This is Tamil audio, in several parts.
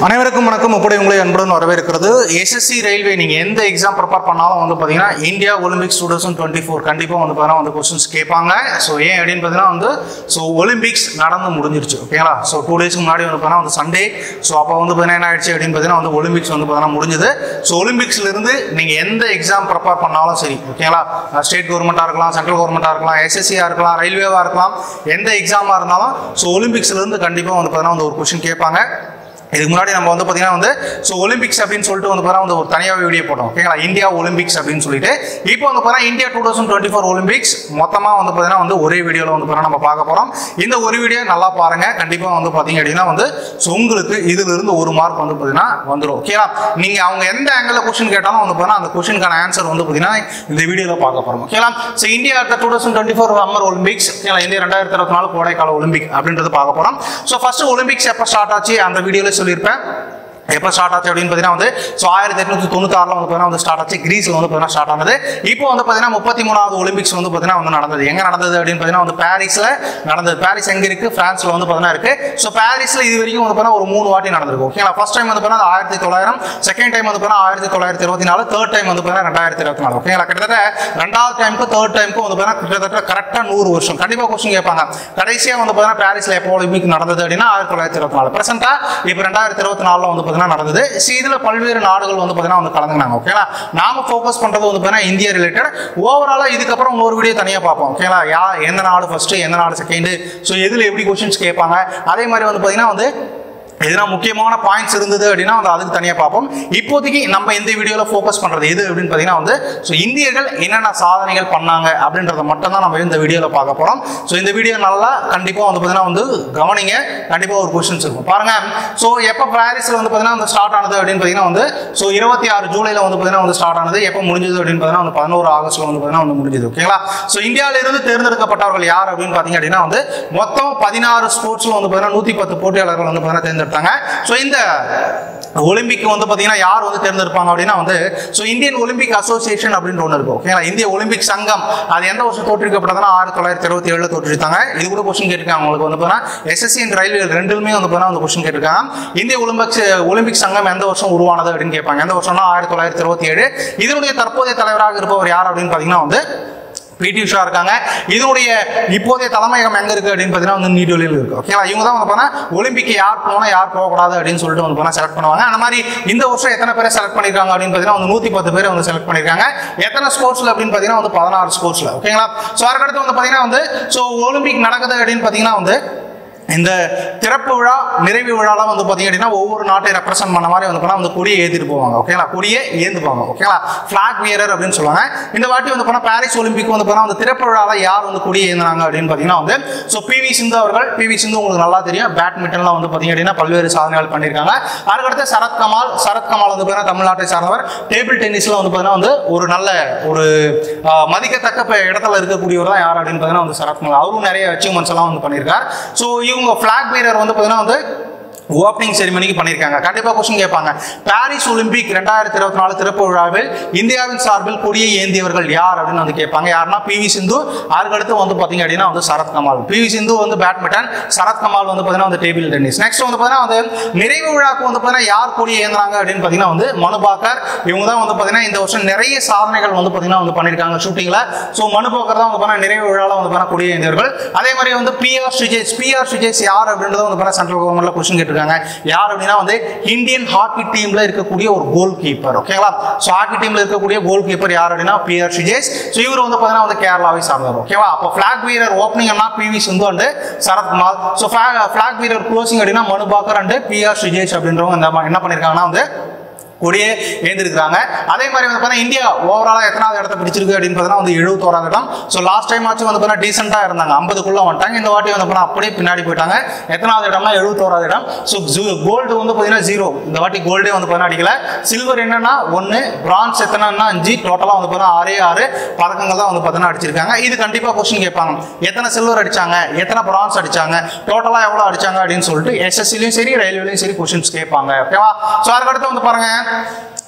அனைவருக்கும் வணக்கம். அப்படி உங்களை அன்புடன் வரவேற்கிறது. எஸ்எஸ்சி ரயில்வே நீங்க எந்த எக்ஸாம் ப்ரிப்பேர் பண்ணாலும் வந்து பாத்தீங்கன்னா இந்தியா ஒலிம்பிக்ஸ் 2024 கண்டிப்பா வந்து பாத்தீங்கன்னா வந்து क्वेश्चंस கேட்பாங்க. சோ ஏன் அப்படினு பாத்தீங்கன்னா வந்து சோ ஒலிம்பிக்ஸ் நடந்து முடிஞ்சிருச்சு. ஓகேங்களா? சோ 2 டேஸ்க்கு முன்னாடி வந்து பாத்தீங்கன்னா வந்து சண்டே. சோ அப்ப வந்து பாத்தீங்கன்னா என்ன ஆயிடுச்சு அப்படினு பாத்தீங்கன்னா வந்து ஒலிம்பிக்ஸ் வந்து பாத்தீங்கன்னா முடிஞ்சது. சோ ஒலிம்பிக்ஸ்ல இருந்து நீங்க எந்த எக்ஸாம் ப்ரிப்பேர் பண்ணாலும் சரி, ஓகேங்களா? ஸ்டேட் கவர்மெண்டா இருக்கலாம், சென்ட்ரல் கவர்மெண்டா இருக்கலாம், எஸ்எஸ்சியா இருக்கலாம், ரயில்வேவா இருக்கலாம், எந்த எக்ஸாமா இருந்தாலும் சோ ஒலிம்பிக்ஸ்ல இருந்து கண்டிப்பா வந்து பாத்தீங்கன்னா வந்து ஒரு क्वेश्चन கேட்பாங்க. இதுக்கு முன்னாடி நம்ம வந்து பாத்தீங்கன்னா வந்து சோ ஒலிம்பிக்ஸ் அப்படினு சொல்லிட்டு வந்து பாத்தீங்கன்னா வந்து ஒரு தனியாவே வீடியோ போட்டோம். ஓகேங்களா? இந்தியா ஒலிம்பிக்ஸ் அப்படினு சொல்லிட்டு இப்போ வந்து பாத்தீங்கன்னா இந்தியா 2024 ஒலிம்பிக்ஸ் மொத்தமா வந்து பாத்தீங்கன்னா வந்து ஒரே வீடியோல வந்து பாத்தீங்கன்னா நம்ம பார்க்க போறோம். இந்த ஒரு வீடியோ நல்லா பாருங்க. கண்டிப்பா வந்து பாத்தீங்க அப்படினா வந்து சோ உங்களுக்கு இதுல இருந்து ஒரு மார்க் வந்து பாத்தீங்கன்னா வந்துரும். ஓகேங்களா? நீங்க அவங்க எந்த ஆங்கிள் क्वेश्चन கேட்டாலும் வந்து பாத்தீங்கன்னா அந்த क्वेश्चनக்கான ஆன்சர் வந்து பாத்தீங்கன்னா இந்த வீடியோல பார்க்க போறோம். ஓகேங்களா? சோ இந்தியா 2024 சம்மர் ஒலிம்பிக்ஸ், ஓகேங்களா? இந்தியா 2024 கோடைக்கால ஒலிம்பிக் அப்படின்றது பார்க்க போறோம். சோ ஃபர்ஸ்ட் ஒலிம்பிக்ஸ் எப்ப ஸ்டார்ட் ஆச்சு அந்த வீடியோல சொல்லிருப்பேன். எப்போ ஸ்டார்ட் ஆச்சு அப்படின்னு பார்த்தீங்கன்னா வந்து ஸோ 1896 வந்து பார்த்தீங்கன்னா வந்து ஸ்டார்ட் ஆச்சு. கிரீஸில் வந்து பார்த்தீங்கன்னா ஸ்டார்ட் ஆனது. இப்போ வந்து பார்த்தீங்கன்னா 33வது ஒலிம்பிக்ஸ் வந்து பார்த்தீங்கன்னா வந்து நடந்தது. எங்கே நடந்தது அப்படின்னு பார்த்தீங்கன்னா வந்து பாரிஸில் நடந்தது. பாரிஸ் எங்கே இருக்குது? ஃப்ரான்ஸில் வந்து பார்த்தீங்கன்னா இருக்குது. ஸோ பாரிஸில் இது வரைக்கும் வந்து பார்த்தீங்கன்னா ஒரு 3 வாட்டி நடந்திருக்கு. ஓகேங்களா? ஃபர்ஸ்ட் டைம் வந்து பார்த்தீங்கன்னா 1900, செகண்ட் டைம் வந்து பார்த்தீங்கன்னா 1924, தேர்ட் டைம் வந்து பார்த்தீங்கன்னா 2024. ஓகேங்களா? கிட்டத்தட்ட ரெண்டாவது டைமுக்கு தேர்ட் டைமுக்கு வந்து பார்த்தீங்கன்னா கிட்டத்தட்ட கரெக்டாக 100 வருஷம். கண்டிப்பாக क्वेश्चन கேட்பாங்க. கடைசியாக வந்து பார்த்தீங்கன்னா பாரிஸில் எப்போ ஒலிம்பிக் நடந்தது அப்படின்னா 1924. பிரசென்ட்டாக இப்போ 2024 வந்து நடந்தது. இதுல பல்வேறு நாடுகள் வந்து பாத்தீங்கன்னா வந்து கலந்துனாங்க. ஓகேங்களா? நாம ஃபோக்கஸ் பண்றது வந்து பாத்தீங்கன்னா இந்தியா ரிலேட்டட். ஓவராலா இதுக்கு அப்புறம் இன்னொரு வீடியோ தனியா பார்ப்போம். ஓகேங்களா? எந்த நாடு ஃபர்ஸ்ட், எந்த நாடு செகண்ட், சோ எதுல எப்படி क्वेश्चंस கேட்பாங்க, அதே மாதிரி வந்து பாத்தீங்கன்னா வந்து எதனா முக்கியமான பாயிண்ட்ஸ் இருந்தது அப்படின்னா வந்து அதுக்கு தனியாக பார்ப்போம். இப்போதைக்கு நம்ம இந்த வீடியோவில் ஃபோக்கஸ் பண்ணுறது எது அப்படின்னு பார்த்தீங்கன்னா வந்து ஸோ இந்தியர்கள் என்னென்ன சாதனைகள் பண்ணாங்க அப்படின்றத மட்டும் தான் நம்ம இந்த வீடியோவில் பார்க்க போகிறோம். ஸோ இந்த வீடியோ நல்லா கண்டிப்பாக வந்து பார்த்தீங்கன்னா வந்து கவனிங்க. கண்டிப்பாக ஒரு क्वेश्चंस இருக்கும் பாருங்க. ஸோ எப்போ பாரிஸில் வந்து பார்த்தீங்கன்னா வந்து ஸ்டார்ட் ஆனது அப்படின்னு பார்த்தீங்கன்னா வந்து ஸோ 26 ஜூலையில் வந்து பார்த்தீங்கன்னா வந்து ஸ்டார்ட் ஆனது. எப்போ முடிஞ்சது அப்படின்னு பார்த்தீங்கன்னா வந்து 11 ஆகஸ்ட்ல வந்து பார்த்தீங்கன்னா வந்து முடிஞ்சது. ஓகேங்களா? ஸோ இந்தியாவிலிருந்து தேர்ந்தெடுக்கப்பட்டவர்கள் யார் அப்படின்னு பார்த்தீங்க அப்படின்னா வந்து மொத்தம் 16 ஸ்போர்ட்ஸில் வந்து பார்த்தீங்கன்னா 110 போட்டியாளர்கள் வந்து பார்த்தீங்கன்னா தேர்ந்தெடுத்தாங்க. சோ இந்த ஒலிம்பிக் வந்து பாத்தீங்கன்னா யார் வந்து தேர்ந்தெடுப்பாங்க அப்படின்னா வந்து சோ இந்தியன் ஒலிம்பிக் அசோசியேஷன் அப்படின்னு ஒன்று இருக்கும். ஓகேங்களா? இந்திய ஒலிம்பிக் சங்கம் அது எந்த வருஷம் தோற்றுவிக்கப்பட்டதுன்னா 1927 தோற்றுவித்தாங்க. இது கூட क्वेश्चन கேட்டிருக்காங்க உங்களுக்கு வந்து பாத்தீங்கன்னா எஸ்எஸ்சி அண்ட் ரயில்வே ரெண்டுமே வந்து பாத்தீங்கன்னா வந்து क्वेश्चन கேட்டிருக்காங்க. இந்திய ஒலிம்பிக் சங்கம் எந்த வருஷம் உருவானது அப்படின்னு கேட்பாங்க. எந்த வருஷம்னா 1927. இதனுடைய தற்போதைய தலைவராக இருப்பவர் யார் அப்படின்னு பாத்தீங்கன்னா வந்து பிடி உஷா இருக்காங்க. இதனுடைய இப்போதைய தலைமையகம் எங்க இருக்கு அப்படின்னு பார்த்தீங்கன்னா வந்து நியூடெல்லியில் இருக்கு. ஓகேங்களா? இவங்க தான் வந்து பார்த்தீங்கன்னா ஒலிம்பிக் யார் போனா யார் போகக்கூடாது அப்படின்னு சொல்லிட்டு வந்து பார்த்தீங்கன்னா செலக்ட் பண்ணுவாங்க. அந்த மாதிரி இந்த வருஷம் எத்தனை பேரை செலக்ட் பண்ணிருக்காங்க அப்படின்னு பார்த்தீங்கன்னா வந்து 110 பேரை வந்து செலக்ட் பண்ணிருக்காங்க. எத்தனை ஸ்போர்ட்ஸ்ல அப்படின்னு பார்த்தீங்கன்னா வந்து 16 ஸ்போர்ட்ஸ்ல. ஓகேங்களா? ஸோ அதுக்கடுத்து வந்து பார்த்தீங்கன்னா வந்து ஸோ ஒலிம்பிக் நடக்குது அப்படின்னு பார்த்தீங்கன்னா வந்து இந்த திறப்பு விழா, நிறைவு விழாலாம் வந்து பாத்தீங்க அப்படின்னா ஒவ்வொரு நாட்டை ரெப்ரசென்ட் பண்ண மாதிரி வந்து போனா வந்து கொடியை ஏத்திட்டு போவாங்க. ஓகேங்களா? கொடியை ஏந்துவாங்க. ஓகேங்களா? பிளாக் வியரர் அப்படின்னு சொல்லுவாங்க. இந்த வாட்டி வந்து போனா பாரிஸ் ஒலிம்பிக் வந்து போனா வந்து திறப்பு விழால யார் வந்து கொடியை ஏந்தினாங்க அப்படின்னு பாத்தீங்கன்னா வந்து சோ பிவி சிந்து அவர்கள். பிவி சிந்து உங்களுக்கு நல்லா தெரியும். பேட்மிண்டன்ல வந்து பாத்தீங்க அப்படின்னா பல்வேறு சாதனைகள் பண்ணிருக்காங்க. அதுக்கடுத்து சரத்கமால் வந்து பாத்தீங்கன்னா தமிழ்நாட்டை சார்ந்தவர். டேபிள் டென்னிஸ்ல வந்து பாத்தீங்கன்னா வந்து ஒரு நல்ல ஒரு மதிக்கத்தக்க இடத்துல இருக்கக்கூடியவர் தான் யார் அப்படின்னு பாத்தீங்கன்னா வந்து சரத்கமால். அவரும் நிறைய அச்சீவ்மெண்ட்ஸ் எல்லாம் வந்து பண்ணியிருக்காரு. சோ இவங்க பிளாக் பீரர் வந்து பாத்தீங்கன்னா வந்து ஓப்பனிங் செரிமனிக்கு பண்ணிருக்காங்க. கண்டிப்பா क्वेश्चन கேட்பாங்க. பாரிஸ் ஒலிம்பிக் 2024 திறப்பு விழாவில் இந்தியாவின் சார்பில் கொடியை ஏந்தியவர்கள் யார் அப்படின்னு வந்து கேட்பாங்க. யாருன்னா பிவி சிந்து. அதுக்கடுத்து வந்து பாத்தீங்க அப்படின்னா வந்து சரத்கமால். பிவி சிந்து வந்து பேட்மிண்டன், சரத்கமால் வந்து பாத்தீங்கன்னா வந்து டேபிள் டென்னிஸ். நெக்ஸ்ட் வந்து பாத்தீங்கன்னா வந்து நிறைவு விழாக்கு வந்து பாத்தீங்கன்னா யார் கொடியை ஏந்தினாங்க அப்படின்னு பாத்தீங்கன்னா வந்து மனுபாக்கர். இவங்க தான் வந்து பாத்தீங்கன்னா இந்த வருஷம் நிறைய சாதனைகள் வந்து பாத்தீங்கன்னா வந்து பண்ணிருக்காங்க ஷூட்டிங்ல. சோ மனுபாக்கர் தான் வந்து பாத்தீங்கன்னா நிறைவு விழால வந்து பாத்தீங்கன்னா கொடியை ஏந்தியவர்கள். அதே மாதிரி வந்து பிஆர் சுஜேஷ் யார் அப்படின்றத வந்து பாத்தீங்கன்னா சென்ட்ரல் கவர்மெண்ட்ல क्वेश्चन கேட்டிருக்காங்க. யார் அப்படின்னா வந்து இந்தியன் ஹாக்கி டீம்ல இருக்கக்கூடிய ஒரு கோல் கீப்பர். ஓகேங்களா? சோ ஹாக்கி டீம்ல இருக்கக்கூடிய கோல் கீப்பர் யார் அப்படின்னா பிஆர் சுஜேஷ். சோ இவர் வந்து பாத்தீங்கன்னா வந்து கேரளாவை சார்ந்தவர். ஓகேவா? அப்போ பிளாக் வீரர் ஓப்பனிங்னா PV Sindhu and Sarathkumar. So flag bearer closing அப்படின்னா மனுபாக்கர் அண்ட் பிஆர் சுஜேஷ் அப்படின்றவங்க என்ன பண்ணிருக்காங்கன்னா வந்து கொடியே ஏந்திருக்காங்க. அதே மாதிரி வந்து பார்த்தீங்கன்னா இந்தியா ஓவராலா எத்தனாவது இடத்தை பிடிச்சிருக்கு அப்படின்னு பார்த்தீங்கன்னா வந்து 71வது இடம். ஸோ லாஸ்ட் டைம் ஆச்சு வந்து பார்த்தீங்கன்னா டீசெண்டா இருந்தாங்க, 50க்குள்ள வந்துட்டாங்க. இந்த வாட்டி வந்து பார்த்தீங்கன்னா அப்படியே பின்னாடி போயிட்டாங்க. எத்தனாவது இடம்னா 71வது இடம். ஸோ கோல்டு வந்து பார்த்தீங்கன்னா 0. இந்த வாட்டி கோல்டே வந்து பார்த்தீங்கன்னா அடிக்கல. சில்வர் என்னன்னா 1, பிரான்ஸ் எத்தனைன்னா 5, டோட்டலா வந்து பார்த்தீங்கன்னா 6 பதக்கங்கள் தான் வந்து பார்த்தீங்கன்னா அடிச்சிருக்காங்க. இது கண்டிப்பா क्वेश्चन கேட்பாங்க. எத்தனை சில்வர் அடிச்சாங்க, எத்தனை பிரான்ஸ் அடிச்சாங்க, டோட்டலா எவ்வளவு அடிச்சாங்க அப்படின்னு சொல்லிட்டு எஸ்எஸ்சிலையும் சரி ரயில்வேலையும் சரி क्वेश्चंस கேட்பாங்க. ஓகேவா? ஸோ அதுக்கடுத்து வந்து பாருங்க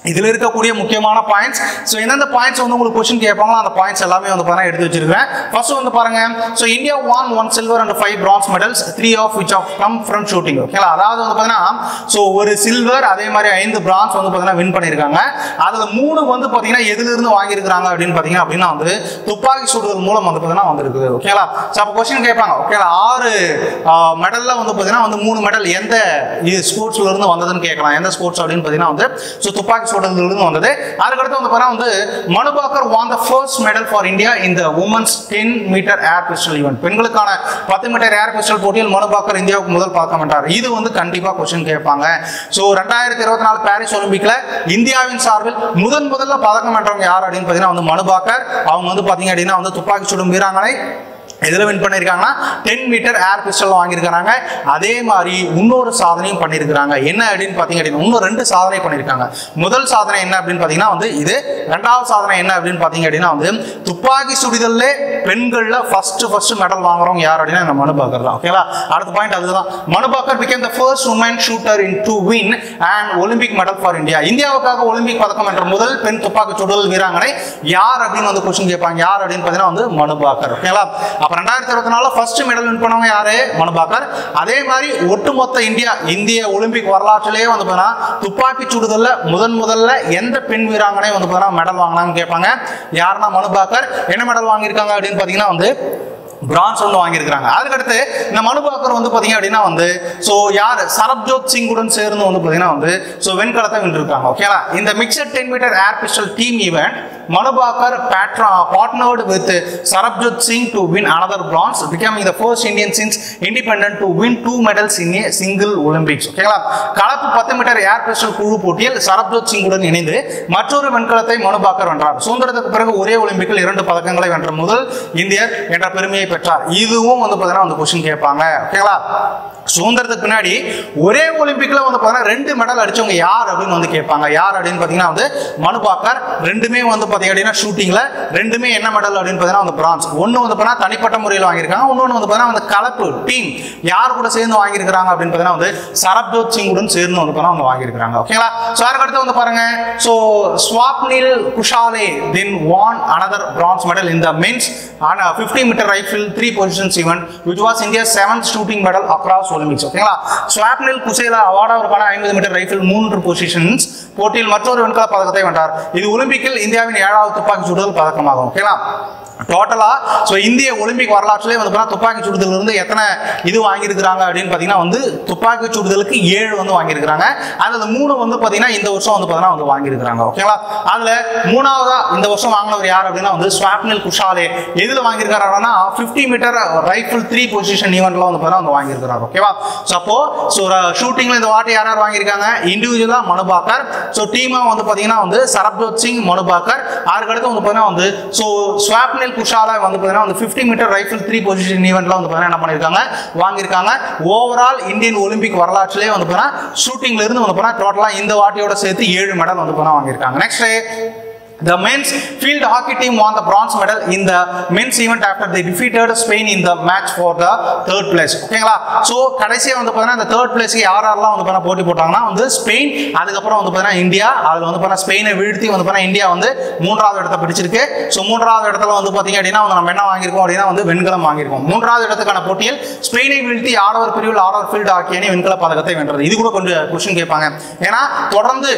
இதில் இருக்கக்கூடிய முக்கியமான பாயிண்ட்ஸ். ஸோ எந்தெந்த பாயிண்ட்ஸ் வந்து உங்களுக்கு கொஸ்டின் கேட்பாங்களோ அந்த பாயிண்ட்ஸ் எல்லாமே வந்து பார்த்தீங்கன்னா எடுத்து வச்சிருக்கேன். ஃபர்ஸ்ட் வந்து பாருங்க, so India won 1 silver and 5 bronze medals, 3 of which of come from shooting. ஓகேங்களா, அதாவது வந்து பார்த்தீங்கன்னா ஸோ ஒரு சில்வர் அதே மாதிரி 5 பிரான்ஸ் வந்து பார்த்தீங்கன்னா வின் பண்ணியிருக்காங்க. அதில் 3 வந்து பார்த்தீங்கன்னா எதிலிருந்து வாங்கியிருக்காங்க அப்படின்னு பார்த்தீங்கன்னா அப்படின்னா வந்து துப்பாக்கி சுடுதல் மூலம் வந்து பார்த்தீங்கன்னா வந்திருக்குது. ஓகேங்களா, ஸோ அப்போ கொஸ்டின் கேட்பாங்க. ஓகேங்களா, 6 மெடல்ல வந்து பார்த்தீங்கன்னா வந்து 3 மெடல் எந்த ஸ்போர்ட்ஸ்ல இருந்து வந்ததுன்னு கேட்கலாம். எந்த ஸ்போர்ட்ஸ் அப்படின்னு பார்த்தீங்கன்னா வந்து ஸோ துப்பாக்கி சுடுதலிருந்து வந்தது. அதுக்கடுத்து வந்து பார்த்தா வந்து Manu Bhaker won the first medal for India in the women's 10 metre air pistol event. பெண்களுக்கான 10 மீட்டர் ஏர் பிஸ்டல் போட்டியில் மனு பாக்கர் இந்தியாவுக்கு முதல் பதக்கம் வென்றார். இது வந்து கண்டிப்பா கொஸ்டின் கேட்பாங்க. ஸோ 2024 பாரிஸ் ஒலிம்பிக்ல இந்தியாவின் சார்பில் முதல்ல பதக்கம் வென்றவங்க யார் அப்படின்னு பார்த்தீங்கன்னா வந்து மனு பாக்கர். அவங்க வந்து பார்த்தீங்க அப்படின்னா வந்து துப்பாக்கி சுடும் வீராங்கனை. எதில் வின் பண்ணியிருக்காங்கன்னா 10 மீட்டர் ஏர் பிஸ்டல் வாங்கியிருக்காங்க. அதே மாதிரி இன்னொரு சாதனையும் பண்ணியிருக்காங்க. என்ன அப்படின்னு பார்த்தீங்க அப்படின்னா இன்னும் 2 சாதனை பண்ணியிருக்காங்க. முதல் சாதனை என்ன அப்படின்னு பார்த்தீங்கன்னா வந்து இது. ரெண்டாவது சாதனை என்ன அப்படின்னு பார்த்தீங்க அப்படின்னா வந்து துப்பாக்கி சுடுதல்ல பெண்களில் ஃபர்ஸ்ட் மெடல் வாங்குறவங்க யார் அப்படின்னா இந்த மனு பாக்கர் தான். ஓகேங்களா, அடுத்த பாயிண்ட் அதுதான். Manu Bhaker became the first woman shooter in to win an Olympic medal for India. இந்தியாவுக்காக ஒலிம்பிக் பதக்கம் என்ற முதல் பெண் துப்பாக்கி சுடுதல் வீராங்கனை யார் அப்படின்னு வந்து கொஸ்டின் கேட்பாங்க. யார் அப்படின்னு பார்த்தீங்கன்னா வந்து மனு பாக்கர். ஓகேங்களா, அப்ப 2024 ஃபர்ஸ்ட் மெடல் வின் பண்ணவங்க யாரு? மனு பாக்கர். அதே மாதிரி ஒட்டுமொத்த இந்திய ஒலிம்பிக் வரலாற்றிலேயே வந்து பார்த்தீங்கன்னா துப்பாக்கி சுடுதல்ல முதல்ல எந்த பெண் வீராங்கனை வந்து பார்த்தீங்கன்னா மெடல் வாங்கினாங்கன்னு கேட்பாங்க. யாருன்னா மனு பாக்கர். என்ன மெடல் வாங்கியிருக்காங்க அப்படின்னு பார்த்தீங்கன்னா வந்து பிரான்ஸ் வந்து வாங்கியிருக்காங்க. அதுக்கடுத்து இந்த மனு பாக்கர் வந்து பார்த்தீங்க அப்படின்னா வந்து ஸோ யார் சரப்ஜோத் சிங்குடன் சேர்ந்து வந்து பார்த்தீங்கன்னா வந்து ஸோ வெண்கலத்தை வென்றிருக்காங்க. ஓகேங்களா, இந்த mixed 10 metre air pistol team event Manu Bhaker partnered with Sarabjot Singh to win another bronze, becoming the first Indian since independent to win 2 medals in a single Olympics. ஓகேங்களா, கலப்பு 10 மீட்டர் ஏர் பிஸ்டல் குழு போட்டியில் சரப்ஜோத் சிங்குடன் இணைந்து மற்றொரு வெண்கலத்தை மனு பாக்கர் வென்றார். சுதந்திரத்துக்கு பிறகு ஒரே ஒலிம்பிக்கில் 2 பதக்கங்களை வென்ற முதல் இந்தியர் என்ற பெருமையை பெற்றார். இதுவும் வந்து பார்த்தீங்கன்னா அந்த கொஸ்டின் கேட்பாங்க. ஓகேங்களா, சுதந்திரத்துக்கு பின்னாடி ஒரே ஒலிம்பிக்ல வந்து பார்த்தீங்கன்னா 2 மெடல் அடிச்சவங்க யார் அப்படின்னு வந்து கேட்பாங்க. யார் அப்படின்னு பார்த்தீங்கன்னா வந்து மனு பாக்கர். ரெண்டுமே வந்து பார்த்தீங்க அப்படின்னா ஷூட்டிங்ல ரெண்டுமே என்ன மெடல் அப்படின்னு பார்த்தீங்கன்னா வந்து பிரான்ஸ். ஒன்று வந்து பார்த்தீங்கன்னா தனிப்பட்ட முறையில் வாங்கியிருக்காங்க. இன்னொன்று வந்து பார்த்தீங்கன்னா வந்து கலப்பு டீம் யார் கூட சேர்ந்து வாங்கியிருக்காங்க அப்படின்னு பார்த்தீங்கன்னா வந்து சரப்ஜோத் சிங்குடன் சேர்ந்து வந்து பார்த்தீங்கன்னா வந்து வாங்கியிருக்காங்க. ஓகேங்களா, ஸோ அதுக்கடுத்து வந்து பாருங்க, so Swapnil Kusale then won another bronze medal in the men's 50 meter rifle 3 positions event which was India's 7th shooting medal across Olympics. ஓகேங்களா, ஸ்வாப்னில் குஷேலா அவார்டாவிற்கான 50 மீட்டர் ரைஃபிள் 3 பொசிஷன்ஸ் போட்டியில் மற்றொரு வெண்கல பதக்கத்தை வென்றார். இது ஒலிம்பிக்கில் இந்தியாவின் 7வது துப்பாக்கி சுடுதல் பதக்கமாகும். ஓகேங்களா, டோட்டலா ஸோ இந்திய ஒலிம்பிக் வரலாற்றிலே வந்து துப்பாக்கி சுடுதல் இருந்து எத்தனை இது வாங்கியிருக்கிறாங்க அப்படின்னு பார்த்தீங்கன்னா வந்து துப்பாக்கி சுடுதலுக்கு 7 வந்து வாங்கியிருக்கிறாங்க. அதில் 3 வந்து பார்த்தீங்கன்னா இந்த வருஷம் வந்து பார்த்தீங்கன்னா வந்து வாங்கியிருக்கிறாங்க. ஓகேங்களா, அதில் 3வதா இந்த வருஷம் வாங்கினவர் யார் அப்படின்னா வந்து ஸ்வாப்னில் குஷாலே. எதில் வாங்கியிருக்காருன்னா 50 மீட்டர் ரைஃபிள் 3 பொசிஷன் ஈவெண்ட்ல வந்து பார்த்தீங்கன்னா வந்து வாங்கியிருக்கிறார். ஓகேவா, ஸோ அப்போ ஸோ ஷூட்டிங்ல இந்த வாட்டி யார் வாங்கியிருக்காங்க? இண்டிவிஜுவலா மனு பாக்கர். ஸோ டீமா வந்து பார்த்தீங்கன்னா வந்து சரப்ஜோத் சிங், மனு பாக்கர். அதுக்கடுத்து வந்து பார்த்தீங்கன்னா வந்து ஸோ ஸ்வாப்னில் குஷாலா வந்து பார்த்தீங்கன்னா வந்து 50 மீட்டர் ரைஃபிள் 3 பொசிஷன் ஈவெண்ட்ல வந்து பார்த்தீங்கன்னா என்ன பண்ணியிருக்காங்க? வாங்கியிருக்காங்க. ஓவரால் இந்தியன் ஒலிம்பிக் வரலாற்றிலே வந்து பார்த்தீங்கன்னா ஷூட்டிங்ல இருந்து வந்து பார்த்தீங்கன்னா டோட்டலா இந்த வாட்டியோட சேர்த்து 7 மெடல் வந்து பார்த்தீங்கன்னா வாங்கியிருக்காங்க. Next the men's field hockey team won the bronze medal in the men's event after they defeated Spain in the match for the 3rd place. ஓகேங்களா, ஸோ கடைசியாக வந்து பார்த்தீங்கன்னா இந்த 3rd பிளேஸ்க்கு யாரெல்லாம் வந்து பார்த்தீங்கன்னா போட்டி போட்டாங்கன்னா வந்து ஸ்பெயின், அதுக்கப்புறம் வந்து பார்த்தீங்கன்னா இந்தியா. அதில் வந்து பார்த்தீங்கன்னா ஸ்பெயினை வீழ்த்தி வந்து பார்த்தீங்கன்னா இந்தியா வந்து 3வது இடத்தை பிடிச்சிருக்கு. ஸோ 3வது இடத்துல வந்து பார்த்தீங்க அப்படின்னா வந்து நம்ம என்ன வாங்கியிருக்கோம் அப்படின்னா வந்து வெண்கலம் வாங்கியிருக்கோம். 3வது இடத்துக்கான போட்டியில் ஸ்பெயினை வீழ்த்தி ஆடவர் பிரிவில் ஆடவர் ஃபீல்டு ஹாக்கி அணி வெண்கல பதக்கத்தை வென்றது. இது கூட கொஞ்சம் கொஸ்டின் கேட்பாங்க. ஏன்னா தொடர்ந்து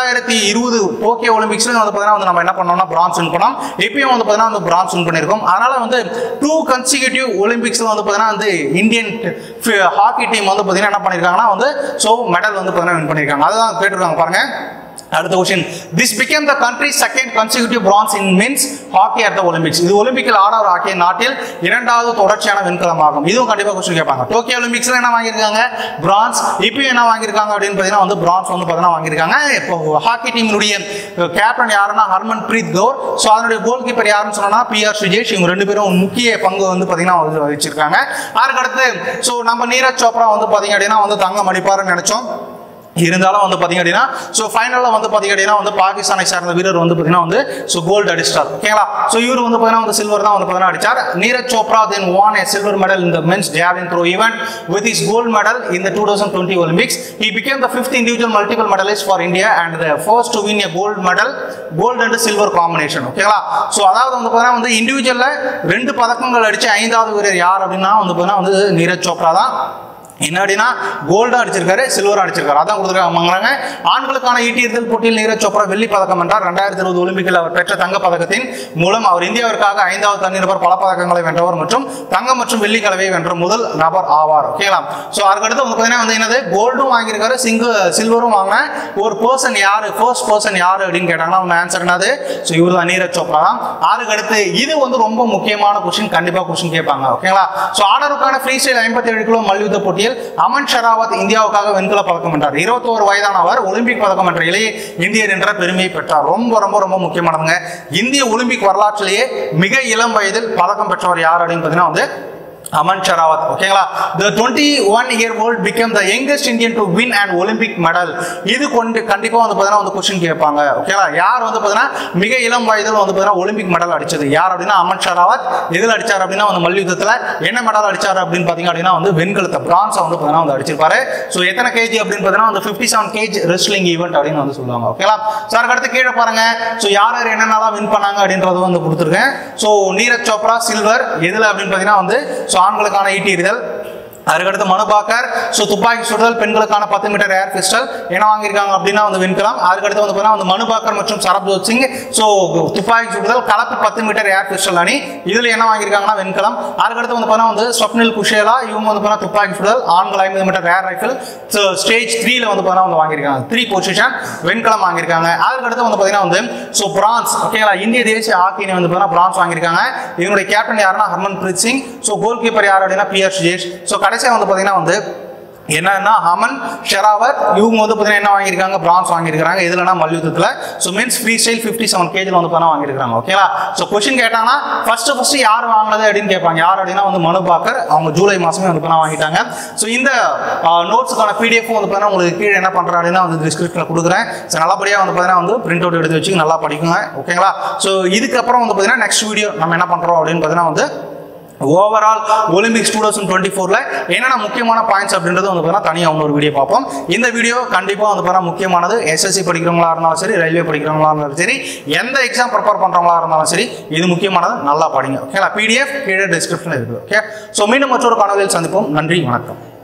2020 டோக்கியோ ஒலிம்பிக்ஸ்ல வந்து பார்த்தீங்கன்னா வந்து என்ன பண்ணோம்னா பிரான்ஸ் வின் பண்ணோம். இப்பயும் வந்து பார்த்தீங்கன்னா வந்து பிரான்ஸ் வின் பண்ணியிருக்கோம். அதனால வந்து 2 கன்சிக்யூட்டிவ் ஒலிம்பிக்ஸ்ல வந்து பார்த்தீங்கன்னா வந்து இந்தியன் ஹாக்கி டீம் வந்து பார்த்தீங்கன்னா என்ன பண்ணியிருக்காங்கன்னா வந்து ஸோ மெடல் வந்து பார்த்தீங்கன்னா வின் பண்ணியிருக்காங்க. அதுதான் கேட்டிருக்காங்க பாருங்க. அடுத்த question, this became the country's 2nd consecutive bronze in men's hockey at the Olympics. இது ஒலிம்பிக்கில் ஆடவர் ஹாக்கி நாட்டில் 2வது தொடர்ச்சியான வெண்கலமாகும். இதுவும் கண்டிப்பா क्वेश्चन கேட்பாங்க. டோக்கியோ ஒலிம்பிக்ஸ்ல என்ன வாங்கியிருக்காங்க? பிரான்ஸ். இப்பயும் என்ன வாங்கியிருக்காங்க அப்படின்னு பார்த்தீங்கன்னா வந்து பிரான்ஸ் வந்து பார்த்தீங்கன்னா வாங்கியிருக்காங்க. இப்போ ஹாக்கி டீமினுடைய கேப்டன் யாருன்னா ஹர்மன் பிரீத் கௌர். ஸோ அதனுடைய கோல் கீப்பர் யாருன்னு சொன்னா PR சுஜேஷ். இவங்க 2 பேரும் முக்கிய பங்கு வந்து பார்த்தீங்கன்னா வச்சிருக்காங்க. அதுக்கடுத்து ஸோ நம்ம நீரஜ் சோப்ரா வந்து பார்த்தீங்க அப்படின்னா வந்து தங்கம் அடிப்பாருன்னு நினைச்சோம். இருந்தாலும் வந்து பாத்தீங்க அப்படின்னா ஸோ ஃபைனலில் வந்து பாத்தீங்க அப்படின்னா வந்து பாகிஸ்தானை சார்ந்த வீரர் வந்து பாத்தீங்கன்னா வந்து ஸோ கோல்டு அடிச்சிட்டார் ஓகேங்களா. ஸோ இவர் வந்து பாத்தீங்கன்னா வந்து சில்வர் தான் வந்து பாத்தீங்கன்னா அடிச்சார். Neeraj Chopra then won a silver medal in the men's javelin throw event with his gold medal in the 2020 Olympics. He became the 5th individual multiple medalist for India and the first to win a gold medal, gold and silver combination. ஓகேங்களா. ஸோ அதாவது வந்து பாத்தீங்கன்னா வந்து இண்டிவிஜுவல்ல 2 பதக்கங்கள் அடிச்ச 5வது வீரர் யார் அப்படின்னா வந்து பாத்தீங்கன்னா வந்து நீரஜ் சோப்ரா தான். என்ன அப்படின்னா கோல்டா அடிச்சிருக்காரு, சில்வரா அடிச்சிருக்காரு, அதான் கொடுத்துருக்காங்க. ஆண்களுக்கான ஈட்டியெறிதல் போட்டியில் நீரஜ் சோப்ரா வெள்ளி பதக்கம் வென்றார். 2020 ஒலிம்பிக்கில் அவர் பெற்ற தங்க பதக்கத்தின் மூலம் அவர் இந்தியாவிற்காக 5வது தனிநபர் பல பதக்கங்களை வென்றவர் மற்றும் தங்கம் மற்றும் வெள்ளி கலவையை வென்ற முதல் நபர் ஆவார். ஓகேங்களா. ஸோ அதுக்கடுத்து வந்து பார்த்தீங்கன்னா வந்து என்னது கோல்டும் வாங்கியிருக்காரு, சில்வரும் வாங்கின ஒரு பர்சன் யாரு, ஃபர்ஸ்ட் பர்சன் யாரு அப்படின்னு கேட்டாங்கன்னா அவங்க ஆன்சர் என்னது, ஸோ இவர் தான் நீரஜ் சோப்ரா தான். அதுக்கடுத்து இது வந்து ரொம்ப முக்கியமான கொஸ்டின், கண்டிப்பாக கொஸ்டின் கேட்பாங்க. ஓகேங்களா. ஸோ ஆடருக்கான ஃப்ரீ ஸ்டைல் 57 கிலோ மல்யுத்த போட்டியில் அமன் ஷராவத் இந்தியாவுக்காக வெண்கல பதக்கம் வென்றார். 21 வயதானவர் ஒலிம்பிக் பதக்கம் வென்ற இளைய இந்தியர் என்ற பெருமையை பெற்றார். ரொம்ப ரொம்ப ரொம்ப முக்கியமானவங்க. இந்திய ஒலிம்பிக் வரலாற்றிலேயே மிக இளம் வயதில் பதக்கம் பெற்றவர் யார் அப்படின்னு பார்த்தீங்கன்னா வந்து அமன் ஷராவத். ஓகேங்களா. The 21-year-old became the youngest Indian to win an Olympic medal. இது கொண்டு கண்டிப்பா வந்து பார்த்தீங்கன்னா வந்து கொஸ்டின் கேட்பாங்க. ஓகேங்களா. யார் வந்து பார்த்தீங்கன்னா மிக இளம் வயதில் வந்து பார்த்தீங்கன்னா ஒலிம்பிக் மெடல் அடிச்சது யார் அப்படின்னா அமன் ஷராவத். எதில் அடிச்சார் அப்படின்னா வந்து மல்யுத்தத்தில் என்ன மெடல் அடிச்சார் அப்படின்னு பார்த்தீங்க அப்படின்னா வந்து வெண்கலத்தை, பிரான்ஸை வந்து பார்த்தீங்கன்னா வந்து அடிச்சிருப்பாரு. ஸோ எத்தனை கேஜி அப்படின்னு பார்த்தீங்கன்னா வந்து 57 கேஜி ரெஸ்லிங் ஈவெண்ட் அப்படின்னு வந்து சொல்லுவாங்க. ஓகேங்களா. ஸோ அதுக்கடுத்து கீழே பாருங்க. ஸோ யார் யார் என்னென்னலாம் வின் பண்ணாங்க அப்படின்றது வந்து கொடுத்துருக்கேன். ஸோ நீரஜ் சோப்ரா சில்வர் எதில் அப்படின்னு பார்த்தீங்கன்னா வந்து ஆண்களுக்கான ஈட்டியெறிதல். அதுக்கடுத்து மனு பாக்கர் ஸோ துப்பாக்கி சுடுதல் பெண்களுக்கான 10 மீட்டர் ஏர் பிஸ்டல் என்ன வாங்கியிருக்காங்க அப்படின்னா வந்து வெண்கலம். அதுக்கடுத்து வந்து பார்த்தீங்கன்னா வந்து மனு பாக்கர் மற்றும் சரப்ஜோத் சிங் ஸோ துப்பாக்கி சுடுதல் கலப்பு 10 மீட்டர் ஏர் பிஸ்டல் அணி இதில் என்ன வாங்கியிருக்காங்கன்னா வெண்கலம். அதுக்கடுத்து வந்து பார்த்தீங்கன்னா வந்து ஸ்வப்னில் குஷேலா இவங்க வந்து பார்த்தீங்கன்னா துப்பாக்கி சுடுதல் ஆண்கள் 50 metre air rifle so stage 3ல வந்து பார்த்தீங்கன்னா வந்து வாங்கியிருக்காங்க 3 பொசிஷன் வெண்கலம் வாங்கியிருக்காங்க. அதுக்கடுத்து வந்து பார்த்தீங்கன்னா வந்து ஸோ பிரான்ஸ். ஓகேங்களா. இந்திய தேசிய ஹாக்கி வந்து பார்த்தீங்கன்னா பிரான்ஸ் வாங்கியிருக்காங்க. இவங்களுடைய கேப்டன் யாருன்னா Harmanpreet Singh. So goal keeper யார் அப்படின்னா பியர்ஸ் ஜேஷ். ஸோ கடைசியாக வந்து பார்த்தீங்கன்னா வந்து என்னன்னா அமன் ஷராவத் இவங்க வந்து பார்த்தீங்கன்னா என்ன வாங்கியிருக்காங்க, பிரான்ஸ் வாங்கியிருக்காங்க. இதுலனா மல்யுத்தத்தில் ஸோ மென்ஸ் ஃப்ரீ ஸ்டைல் 57 கேஜில் வந்து பார்த்தா வாங்கியிருக்காங்க. ஓகேங்களா. ஸோ கொஸ்டின் கேட்டாங்கன்னா ஃபர்ஸ்ட் யார் வாங்கினது அப்படின்னு கேட்பாங்க. யார் அப்படின்னா வந்து மனு பாக்கர். அவங்க ஜூலை மாதமே வந்து பார்த்தா வாங்கிட்டாங்க. ஸோ இந்த நோட்ஸுக்கான பிடிஎஃப் வந்து பார்த்தீங்கன்னா உங்களுக்கு கீழே என்ன பண்ணுறேன் அப்படின்னா வந்து டிஸ்கிரிப்ஷனில் கொடுக்குறேன். ஸோ நல்லபடியாக வந்து பார்த்தீங்கன்னா வந்து பிரிண்ட் அவுட் எடுத்து வச்சு நல்லா படிக்குங்க. ஓகேங்களா. ஸோ இதுக்கப்புறம் வந்து பார்த்தீங்கன்னா நெக்ஸ்ட் வீடியோ நம்ம என்ன பண்ணுறோம் அப்படின்னு பார்த்தீங்கன்னா வந்து ஓவரால் ஒலிம்பிக்ஸ் 2024ல என்னென்ன முக்கியமான பாயிண்ட்ஸ் அப்படின்றது வந்து பார்த்தீங்கன்னா தனியாக இன்னொரு வீடியோ பார்ப்போம். இந்த வீடியோ கண்டிப்பாக வந்து பார்த்தீங்கன்னா முக்கியமானது. எஸ்எஸ்சி படிக்கிறவங்களா இருந்தாலும் சரி, ரயில்வே படிக்கிறவங்களா இருந்தாலும் சரி, எந்த எக்ஸாம் ப்ரிப்பேர் பண்ணுறவங்களா இருந்தாலும் சரி, இது முக்கியமானது. நல்லா படிங்க. ஓகேங்களா. பிடிஎஃப் கீழே டிஸ்கிரிப்ஷனில் இருக்குது. ஓகே. ஸோ மீண்டும் மற்றொரு காணொலியில் சந்திப்போம். நன்றி, வணக்கம்.